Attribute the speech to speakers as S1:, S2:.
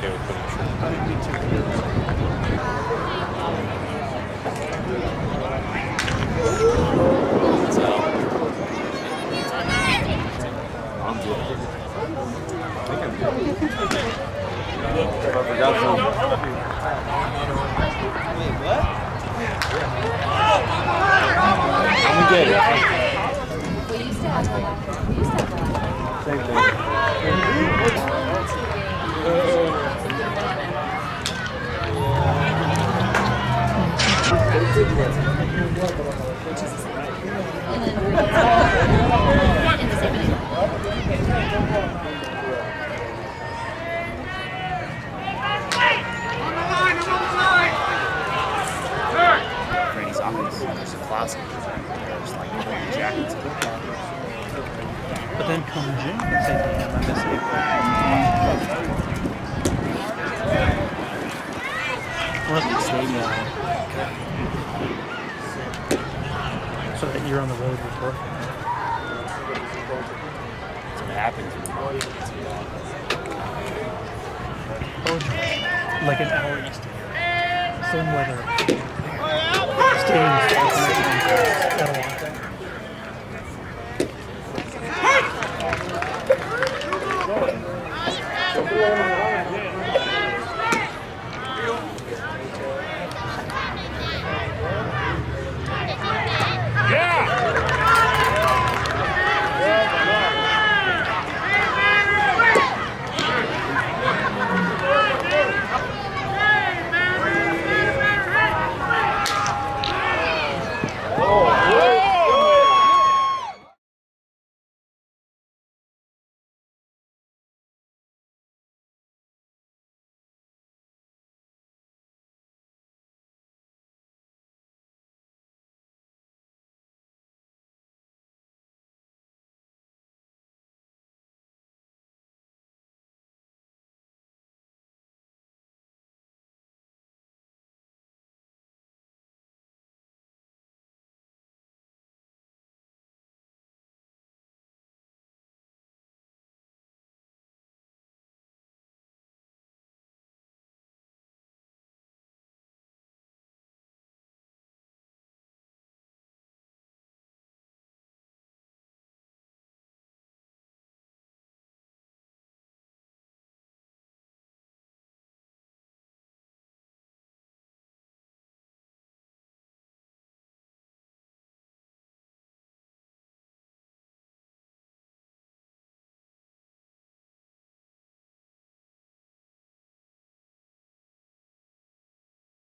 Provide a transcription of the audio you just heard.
S1: okay with putting a shirt on. So, I'm good. I think I'm good. I forgot something. Wait, what? Let me get it.
S2: We used to have one.
S1: Same thing.
S3: Brady's office. There's a closet. There's like jackets.
S4: But then come June, they say, damn, I miss April. Unless we stay now. So that you're on the road with work.
S3: That's what happens.
S4: Oh, like an hour east of here. Same weather. Stadium's